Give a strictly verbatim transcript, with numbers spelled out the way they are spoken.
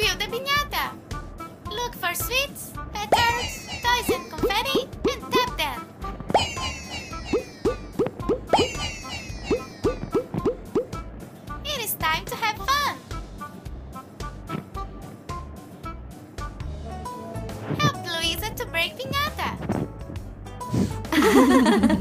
Fill the piñata. Look for sweets, petals, toys and confetti, and tap them. It is time to have fun. Help Luisa to break piñata.